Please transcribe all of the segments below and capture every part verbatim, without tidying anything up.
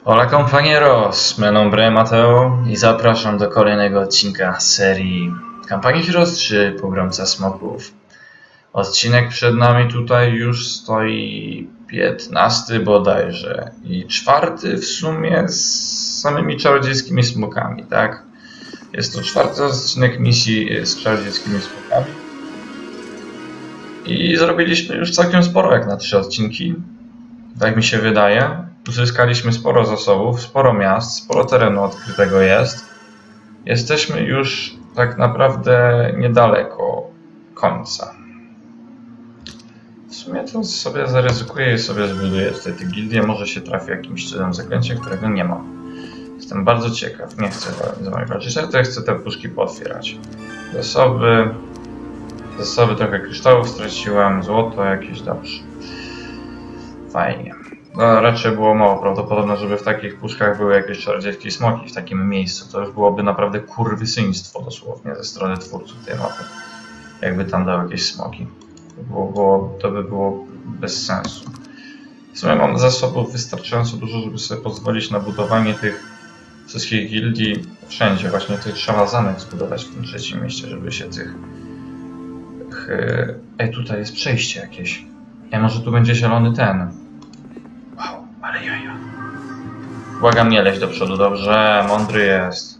Hola compañeros, mi nombre Mateo i zapraszam do kolejnego odcinka serii Kampanii Heroes trzy Pogromca Smoków. Odcinek przed nami tutaj już stoi piętnasty bodajże i czwarty w sumie z samymi czarodziejskimi smokami, tak? Jest to czwarty odcinek misji z czarodziejskimi smokami. I zrobiliśmy już całkiem sporo jak na trzy odcinki, tak mi się wydaje. Uzyskaliśmy sporo zasobów, sporo miast, sporo terenu odkrytego jest. Jesteśmy już tak naprawdę niedaleko końca. W sumie to sobie zaryzykuję i sobie zbuduję tutaj tę gildię. Może się trafi jakimś cudem zaklęcie, którego nie mam. Jestem bardzo ciekaw. Nie chcę z wami walczyć, ale to chcę te puszki pootwierać. Zasoby. Zasoby trochę kryształów straciłem. Złoto jakieś, dobrze. Fajnie. No, raczej było mało prawdopodobne, żeby w takich puszkach były jakieś czarodziejskie smoki w takim miejscu. To już byłoby naprawdę kurwysyństwo dosłownie ze strony twórców tej mapy. Jakby tam dał jakieś smoki. To, było, było, to by było bez sensu. W sumie mam zasobów wystarczająco dużo, żeby sobie pozwolić na budowanie tych wszystkich gildii wszędzie. Właśnie tutaj trzeba zamek zbudować w tym trzecim mieście, żeby się tych... tych... Ej, tutaj jest przejście jakieś. Ej, może tu będzie zielony ten. Wow, ale jaja. Błagam, nie leć do przodu, dobrze? Mądry jest.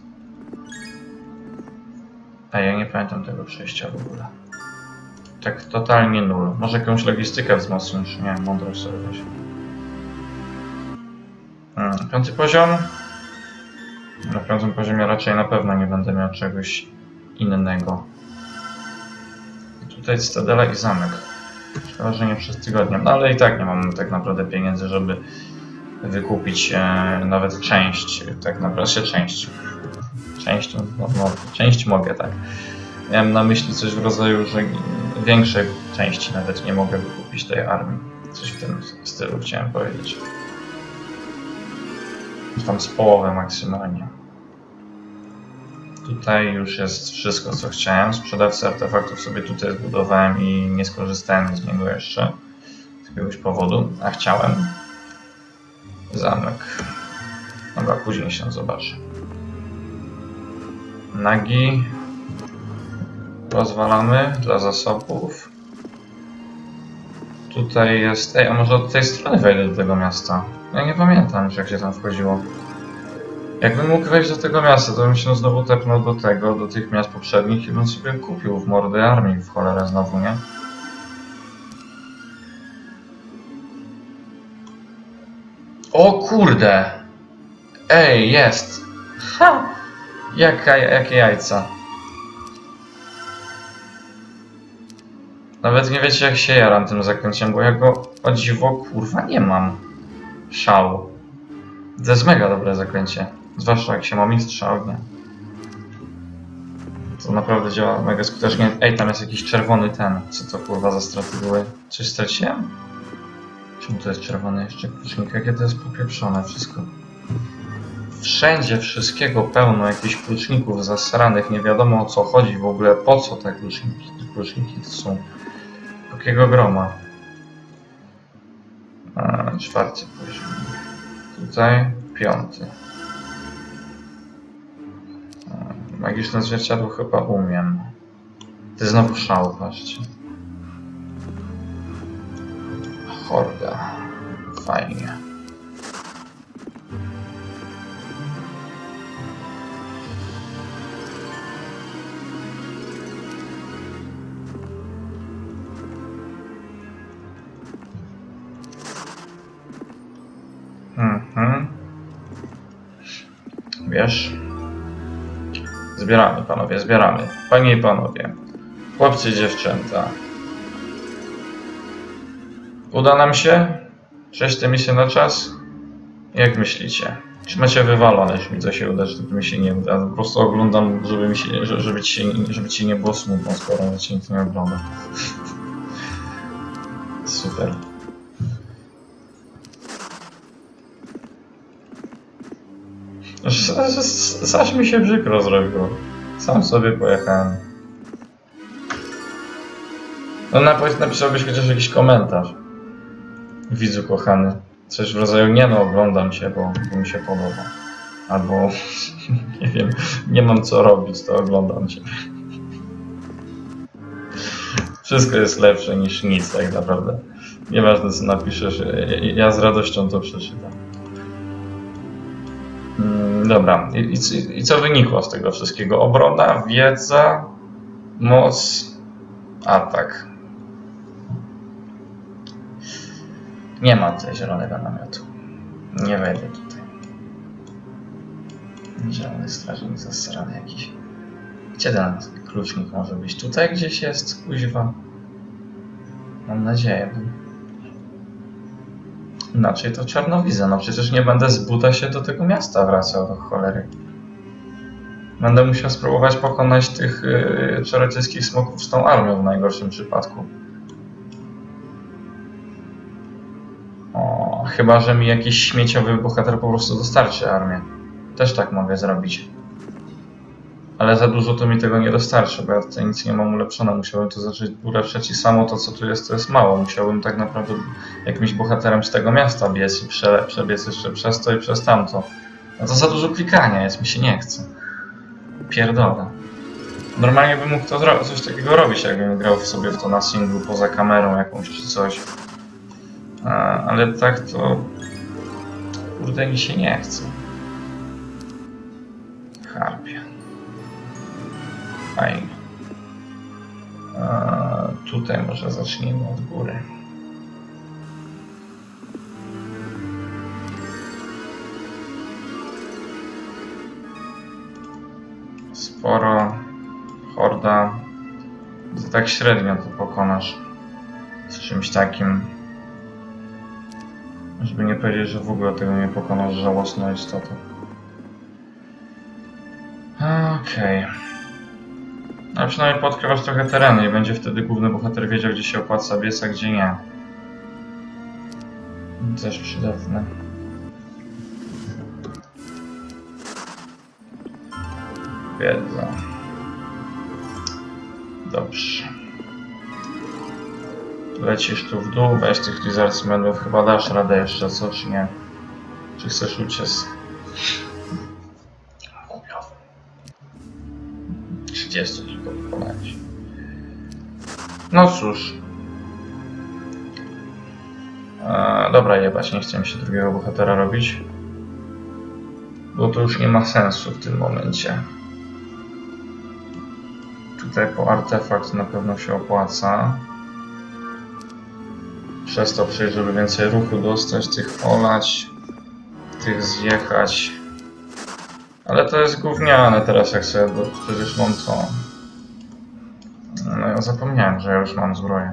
A ja nie pamiętam tego przejścia w ogóle. Tak totalnie nul. Może jakąś logistykę wzmocnisz? Nie, mądrość sobie weź. Hmm, piąty poziom? Na piątym poziomie raczej na pewno nie będę miał czegoś innego. I tutaj cytadela i zamek. Szkoda, że nie przez tygodnie, no ale i tak nie mam tak naprawdę pieniędzy, żeby wykupić e, nawet część, tak naprawdę część. Część, no, no, część mogę, tak. Miałem na myśli coś w rodzaju, że większej części nawet nie mogę wykupić tej armii. Coś w tym stylu chciałem powiedzieć. Tam z połowę maksymalnie. Tutaj już jest wszystko, co chciałem. Sprzedawcę artefaktów sobie tutaj zbudowałem i nie skorzystałem z niego jeszcze. Z jakiegoś powodu, a chciałem. Zamek. Dobra, później się zobaczy. Nagi. Rozwalamy dla zasobów. Tutaj jest... Ej, a może od tej strony wejdę do tego miasta? Ja nie pamiętam już, jak się tam wchodziło. Jakbym mógł wejść do tego miasta, to bym się znowu tepnął do tego, do tych miast poprzednich i bym sobie kupił w mordę armii w cholerę znowu, nie? O kurde! Ej, jest! Ha! Jaka, jakie jajca. Nawet nie wiecie, jak się jaram tym zaklęciem, bo ja go o dziwo kurwa nie mam. Szału. To jest mega dobre zaklęcie. Zwłaszcza jak się ma mistrza ognia. To naprawdę działa mega skutecznie. Ej, tam jest jakiś czerwony ten. Co to kurwa za straty były? Coś straciłem? Czemu to jest czerwony jeszcze klucznik? Jakie to jest popieprzone wszystko? Wszędzie wszystkiego pełno jakichś kluczników zasranych. Nie wiadomo, o co chodzi w ogóle. Po co te kluczniki? Te kluczniki to są takiego groma. A, czwarty poziom. Tutaj piąty. Magiczne zwierciadło chyba umiem. Ty znowu szał, patrzcie. Horda. Fajnie. Mhm. Wiesz? Zbieramy, panowie, zbieramy. Panie i panowie. Chłopcy i dziewczęta. Uda nam się? Przejść tę misję na czas? Jak myślicie? Czy macie wywalone, jeśli mi to się uda, żeby mi się nie uda? Po prostu oglądam, żeby mi się, żeby ci, żeby ci nie było smutno, skoro ci nikt nie ogląda. Super. Zaś mi się przykro zrobiło. Sam sobie pojechałem. No napisałbyś chociaż jakiś komentarz. Widzu kochany. coś w rodzaju nie no, oglądam cię, bo, bo mi się podoba. Albo nie wiem, nie mam co robić, to oglądam cię. Wszystko jest lepsze niż nic tak naprawdę. Nieważne co napiszesz, ja z radością to przeczytam. Dobra, i, i, i co wynikło z tego wszystkiego? Obrona, wiedza, moc, atak. Nie ma tutaj zielonego namiotu. Nie wejdę tutaj. Zielony strażnik zasrany jakiś. Gdzie ten klucznik może być? Tutaj gdzieś jest, kuźwa. Mam nadzieję. Inaczej to czarnowizja. No przecież nie będę z buta się do tego miasta wracał, do cholery. Będę musiał spróbować pokonać tych yy, czarodziejskich smoków z tą armią w najgorszym przypadku. O, chyba że mi jakiś śmieciowy bohater po prostu dostarczy armię. Też tak mogę zrobić. Ale za dużo to mi tego nie dostarczy, bo ja tutaj nic nie mam ulepszone. Musiałbym to zacząć ulepszać i samo to, co tu jest, to jest mało. Musiałbym tak naprawdę jakimś bohaterem z tego miasta biec i prze, przebiec jeszcze przez to i przez tamto. No to za dużo klikania jest, mi się nie chce. Pierdolę. Normalnie bym mógł to coś takiego robić, jakbym grał w sobie w to na singlu, poza kamerą jakąś czy coś. Ale tak to... Kurde, mi się nie chce. Harpie. Fajnie. Eee, tutaj może zacznijmy od góry. Sporo. Horda. To tak średnio to pokonasz. Z czymś takim. Żeby nie powiedzieć, że w ogóle tego nie pokonasz, żałosną istotą. Okej. Okay. Ale przynajmniej podkrywasz trochę terenu i będzie wtedy główny bohater wiedział, gdzie się opłaca biec, a gdzie nie. Też przydatne. Wiedza. Dobrze. Lecisz tu w dół, weź tych lizardsmenów, chyba dasz radę jeszcze, co, czy nie? Czy chcesz uciec? trzydzieści tylko pokonać. No cóż. Eee, dobra, jebać, nie chcę mi się drugiego bohatera robić. Bo to już nie ma sensu w tym momencie. Tutaj po artefakt na pewno się opłaca. Przez to przejść, żeby więcej ruchu dostać, tych olać, tych zjechać. Ale to jest gówniane teraz, jak sobie, bo przecież mam to. No ja zapomniałem, że ja już mam zbroję.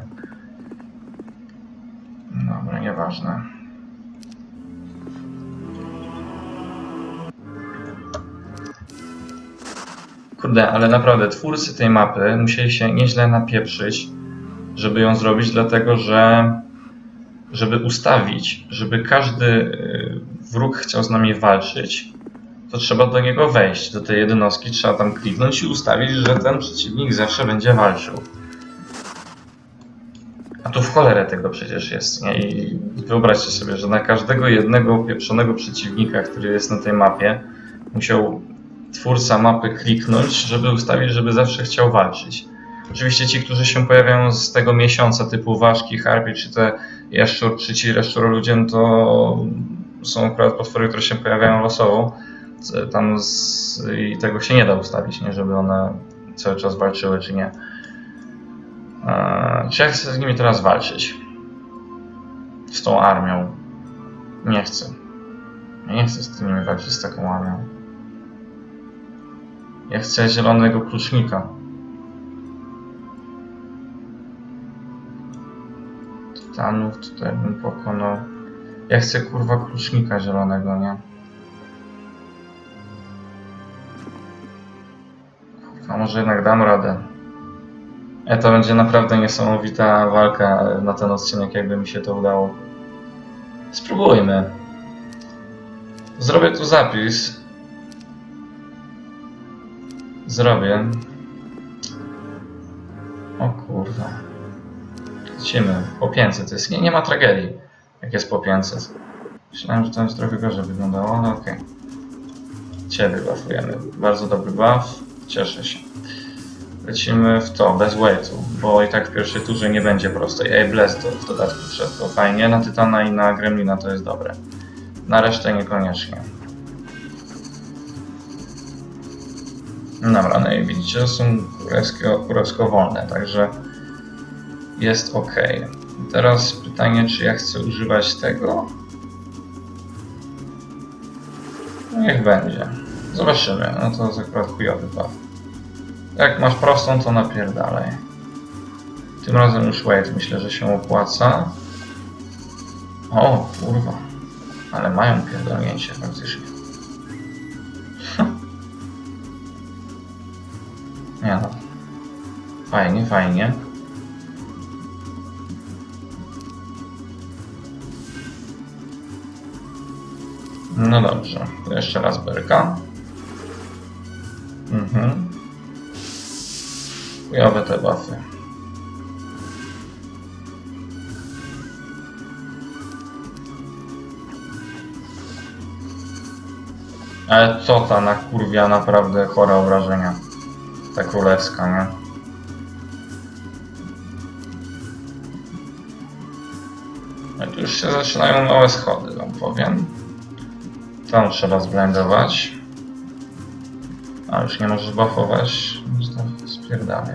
Dobra, nieważne. Kurde, ale naprawdę twórcy tej mapy musieli się nieźle napieprzyć, żeby ją zrobić, dlatego że żeby ustawić, żeby każdy wróg chciał z nami walczyć, to trzeba do niego wejść, do tej jednostki, trzeba tam kliknąć i ustawić, że ten przeciwnik zawsze będzie walczył. A tu w cholerę tego przecież jest, nie? I wyobraźcie sobie, że na każdego jednego pieprzonego przeciwnika, który jest na tej mapie, musiał twórca mapy kliknąć, żeby ustawić, żeby zawsze chciał walczyć. Oczywiście ci, którzy się pojawiają z tego miesiąca, typu ważki, harpie, czy te jaszczur, czy ci jaszczuroludzie, to są akurat potwory, które się pojawiają losowo. Tam z, i tego się nie da ustawić, nie, żeby one cały czas walczyły, czy nie. Eee, czy ja chcę z nimi teraz walczyć? Z tą armią? Nie chcę. Ja nie chcę z nimi walczyć, z taką armią. Ja chcę zielonego klucznika. Tytanów tutaj bym pokonał. Ja chcę kurwa klucznika zielonego, nie? A może jednak dam radę. E, to będzie naprawdę niesamowita walka na ten odcinek, jakby mi się to udało. Spróbujmy. Zrobię tu zapis. Zrobię. O kurwa. Lecimy. Po pięćset. To jest, nie, nie ma tragedii, jak jest po pięćset. Myślałem, że to jest trochę gorzej wyglądało, ale okej. Okay. Ciebie buffujemy. Bardzo dobry buff. Cieszę się. Lecimy w to, bez weightu, bo i tak w pierwszej turze nie będzie prostej. Ej, Bless to w dodatku wszedł, to fajnie. Na Tytana i na Gremlina to jest dobre. Na resztę niekoniecznie. Dobra, no i widzicie, że są kurewsko, kurewsko wolne, także jest ok. Teraz pytanie, czy ja chcę używać tego? No niech będzie. Zobaczymy, no to jest akurat chujowy buff. Jak masz prostą, to napierdalaj. Tym razem już wait, myślę, że się opłaca. O, kurwa. Ale mają pierdolnięcie faktycznie. Nie no. Fajnie, fajnie. No dobrze, to jeszcze raz berka. Mhm. Chujowe te buffy. Ale co ta na kurwia, naprawdę chore obrażenia. Ta królewska, nie? No tu już się zaczynają małe schody, wam powiem. Tam trzeba zblendować. A już nie możesz buffować. Spierdalaj.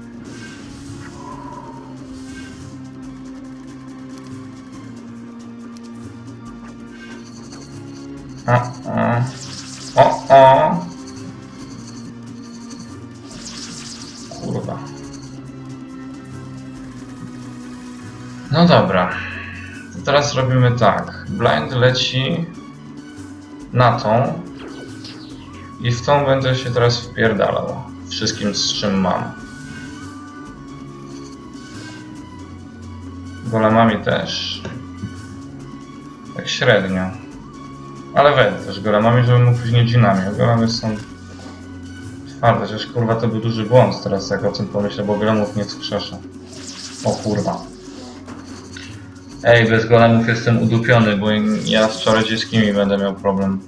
O, o. O, o. Kurwa. No dobra. To teraz robimy tak. Blind leci na tą. I w tą będę się teraz wpierdalał. Wszystkim, z czym mam. Golemami też. Tak średnio. Ale wejdę też golemami, żebym mógł później dżinami. Golemy są twarde, chociaż kurwa to był duży błąd teraz, jak o tym pomyślę, bo golemów nie wskrzeszę. O kurwa. Ej, bez golemów jestem udupiony, bo ja z czarodziejskimi będę miał problem.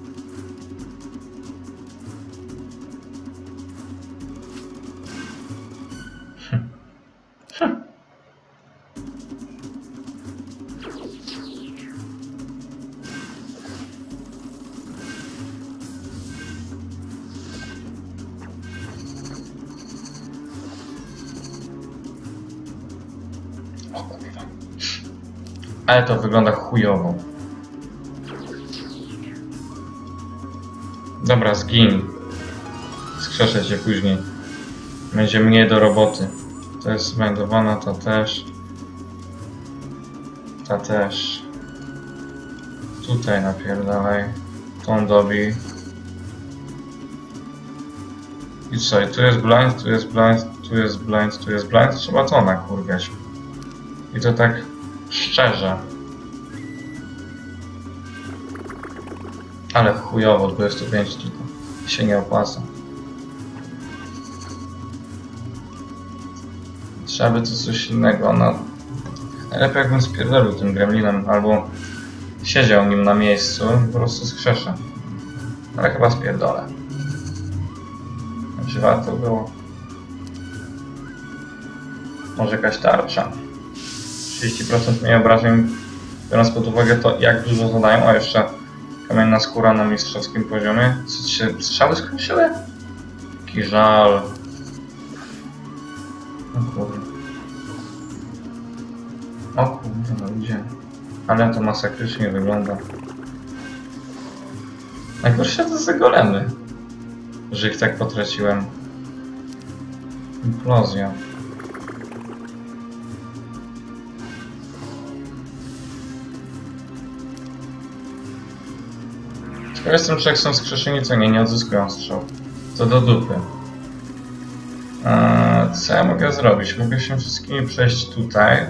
Ale to wygląda chujowo. Dobra, zgin. Skrzeszę cię później. Będzie mniej do roboty. To jest zblendowana, to też. Ta też. Tutaj napierdalaj. Tą dobi. I co? I tu jest blind, tu jest blind, tu jest blind, tu jest blind. Trzeba to nakurwiać. I to tak szczerze. Ale chujowo, dwadzieścia pięć tylko. Się nie opłaca. Trzeba by to coś innego. No, najlepiej jakbym spierdolił tym gremlinem, albo siedział nim na miejscu i po prostu skrzeszę. Ale chyba spierdolę. Czy warto było? Może jakaś tarcza. trzydzieści procent mniej obrażeń, biorąc pod uwagę to, jak dużo zadają, a jeszcze kamienna skóra na mistrzowskim poziomie. Co ci się strzały skończyły? Jaki żal. O kurde. O kurde, no gdzie? Ale to masakrycznie wygląda. Najgorsze to są golemy, że ich tak potraciłem. Implozja. Tylko jestem, że jak są skrzeszeni, to nie, nie odzyskują strzał. To do dupy. Eee, co ja mogę zrobić? Mogę się wszystkimi przejść tutaj.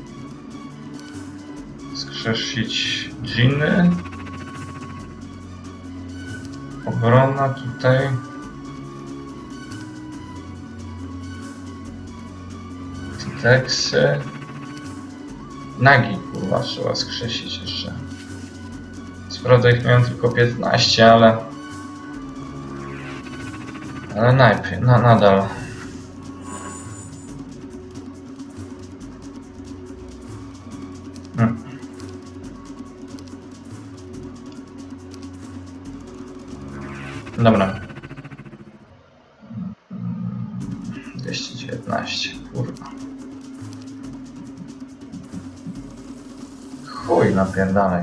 Skrzesić dżiny. Obrona tutaj. Teksy. Nagi kurwa trzeba skrzesić jeszcze. Co prawda ich miałem tylko piętnaście, ale... Ale najpierw, na, nadal. Hmm. Dobra. dwieście dziewiętnaście, kurwa. Chuj, napierdalaj.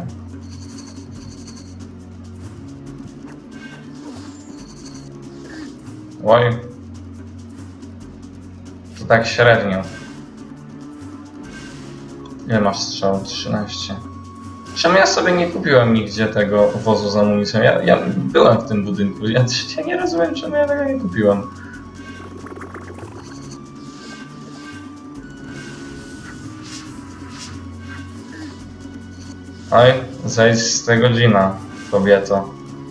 Oj. To tak średnio. Ile masz strzał? trzynaście. Czemu ja sobie nie kupiłem nigdzie tego wozu z amunicją? Ja, ja byłem w tym budynku. Ja, ja nie rozumiem, czemu ja tego nie kupiłem. Oj, zejdź z tego dżina, kobieto.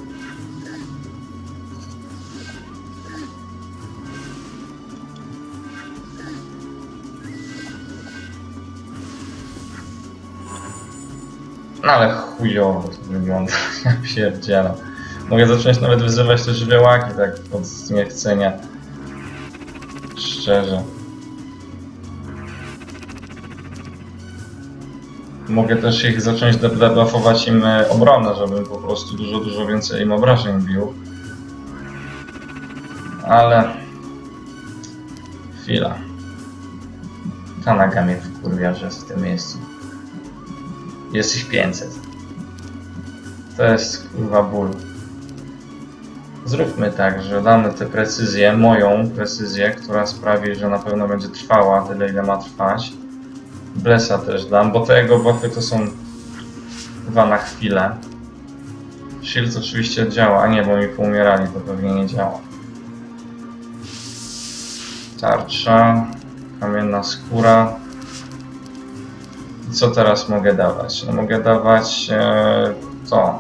No ale chujowo to wygląda, ja pierdzielę. Mogę zacząć nawet wyzywać te żywiołaki tak od niechcenia. Szczerze. Mogę też ich zacząć debuffować im obronę, żebym po prostu dużo, dużo więcej im obrażeń bił. Ale... Chwila. Ta naga mnie wkurwia, że jest w tym miejscu. Jest ich pięćset. To jest kurwa ból. Zróbmy tak, że damy tę precyzję, moją precyzję, która sprawi, że na pewno będzie trwała tyle, ile ma trwać. Blessa też dam, bo te jego buffy to są dwa na chwilę. Shield oczywiście działa, a nie, bo mi poumierali, to pewnie nie działa. Tarcza, kamienna skóra. Co teraz mogę dawać? No mogę dawać e, to.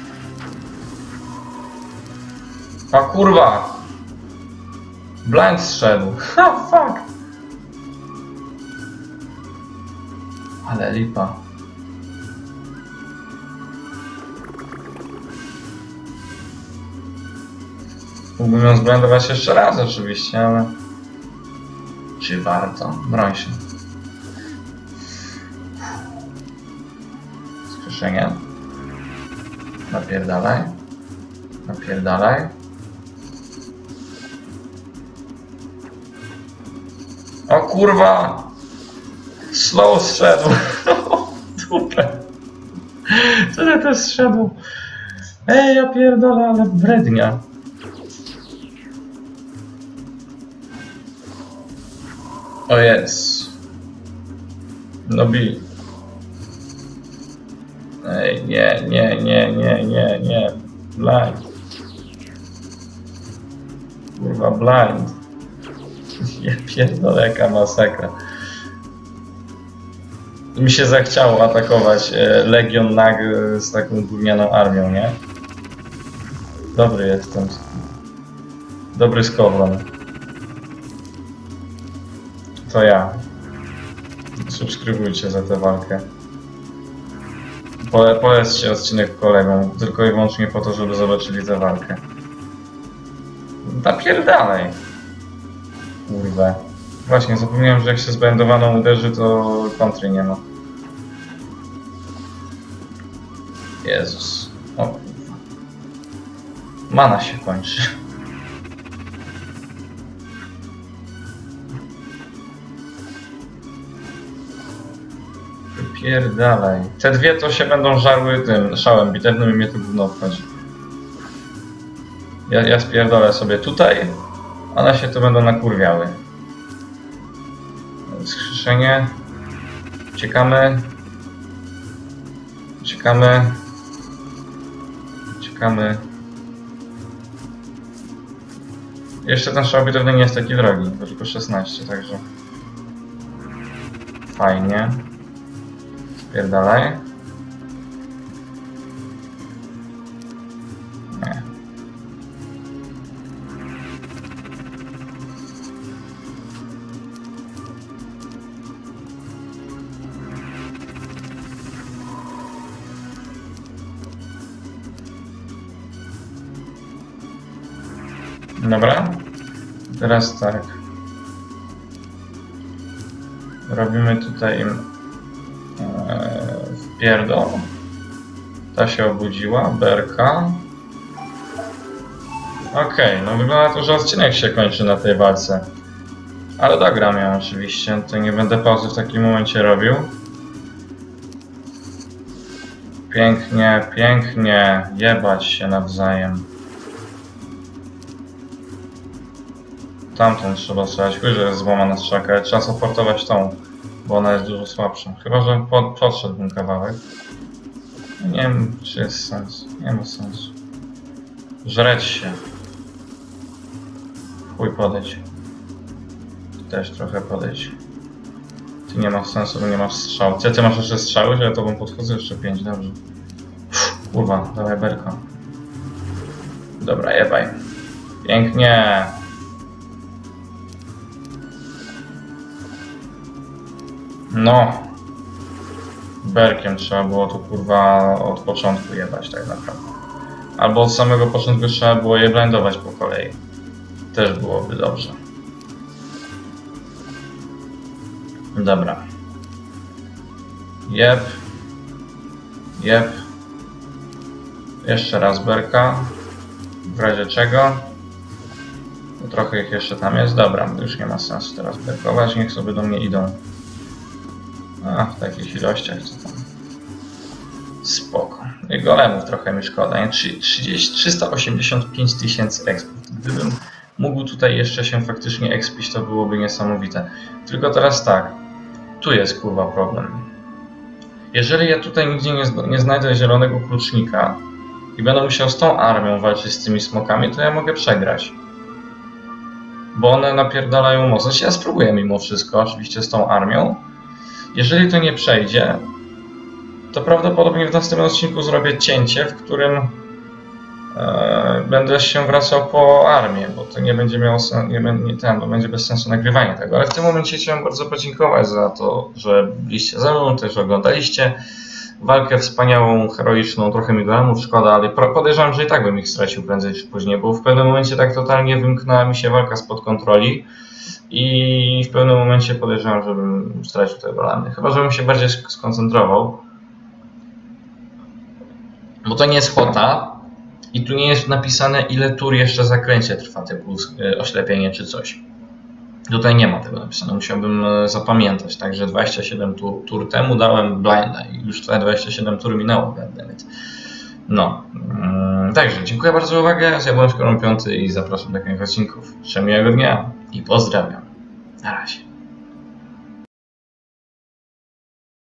A kurwa! Blind zszedł. Ha, fuck! Ale lipa. Mógłbym ją zblendować jeszcze raz oczywiście, ale... Czy warto? Broń się. Skrzeszenie. Napierdalaj. Napierdalaj. O kurwa! Slow zszedł. Dupę. Tyle też zszedł. Ej, ja pierdolę, ale wrednia. O jest. No bi. Ej, nie, nie, nie, nie, nie, nie. Blind. Kurwa, blind. Ja pierdolę, jaka masakra. Mi się zachciało atakować Legion Nag z taką gównianą armią, nie? Dobry jestem. Dobry skowron. To ja. Subskrybujcie za tę walkę. Po, polećcie odcinek kolegom, tylko i wyłącznie po to, żeby zobaczyli tę walkę. Napierdalaj. Kurwa. Właśnie, zapomniałem, że jak się zblendowaną uderzy, to kontry nie ma. Jezus. O kurwa. Mana się kończy. Pierdalaj. Te dwie to się będą żarły tym szałem bitewnym i mnie to gówno obchodzi. Ja, ja spierdolę sobie tutaj, one się tu będą nakurwiały. Wskrzeszenie. Uciekamy. Uciekamy. Uciekamy. Jeszcze ten szał bitewny nie jest taki drogi, bo tylko szesnaście, także... Fajnie. Spierdalaj. Nie. Dobra. Teraz tak. Robimy tutaj im e, wpierdol. Ta się obudziła, berka. Okej, okay, no wygląda to, że odcinek się kończy na tej walce. Ale dogram ją oczywiście, to nie będę pauzy w takim momencie robił. Pięknie, pięknie, jebać się nawzajem. Tamtą trzeba strzelać, chuj, że jest złamana strzałka, ale trzeba supportować tą, bo ona jest dużo słabsza. Chyba, że pod, podszedłbym kawałek. Nie wiem, czy jest sens. Nie ma sensu. Żreć się. Chuj, podejdź. Też trochę podejdź. Ty nie ma sensu, bo nie masz strzału. Ty, ty masz jeszcze strzały, że ja tobą podchodzę? Jeszcze pięć, dobrze. Uff, kurwa, dawaj berka. Dobra, jebaj. Pięknie. No. Berkiem trzeba było to kurwa od początku jebać tak naprawdę. Albo od samego początku trzeba było je blendować po kolei. Też byłoby dobrze. Dobra. Jeb. Jeb. Jeszcze raz berka. W razie czego. No, trochę ich jeszcze tam jest. Dobra, już nie ma sensu teraz berkować. Niech sobie do mnie idą. A, w takich ilościach co tam. Spoko. I golemów trochę mi szkoda. Nie? trzydzieści, trzysta osiemdziesiąt pięć tysięcy expów. Gdybym mógł tutaj jeszcze się faktycznie expić, to byłoby niesamowite. Tylko teraz tak. Tu jest kurwa problem. Jeżeli ja tutaj nigdzie nie, nie znajdę zielonego klucznika i będę musiał z tą armią walczyć z tymi smokami, to ja mogę przegrać. Bo one napierdalają mocno. Ja spróbuję mimo wszystko, oczywiście z tą armią. Jeżeli to nie przejdzie, to prawdopodobnie w następnym odcinku zrobię cięcie, w którym e, będę się wracał po armię, bo to nie będzie miało sensu, nie, nie ten, bo będzie bez sensu nagrywanie tego. Ale w tym momencie chciałem bardzo podziękować za to, że byliście ze mną, też oglądaliście walkę wspaniałą, heroiczną, trochę mi golemów szkoda, ale podejrzewam, że i tak bym ich stracił prędzej czy później, bo w pewnym momencie tak totalnie wymknęła mi się walka spod kontroli. I w pewnym momencie podejrzewam, żebym stracił te golemy. Chyba, żebym się bardziej skoncentrował. Bo to nie jest hota. I tu nie jest napisane, ile tur jeszcze zakręcie trwa, typu oślepienie czy coś. Tutaj nie ma tego napisane. Musiałbym zapamiętać. Także dwadzieścia siedem tur, tur temu dałem blinda i już te dwadzieścia siedem tur minęło. No. Także dziękuję bardzo za uwagę. Ja byłem Skoro Piąty i zapraszam do kolejnych odcinków. Życzę miłego dnia i pozdrawiam. Na razie.